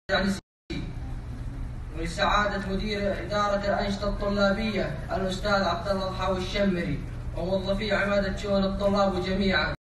ولسعادة مدير إدارة الأنشطة الطلابية الأستاذ عبد الله الحاوي الشمري وموظفي عمادة شؤون الطلاب جميعا.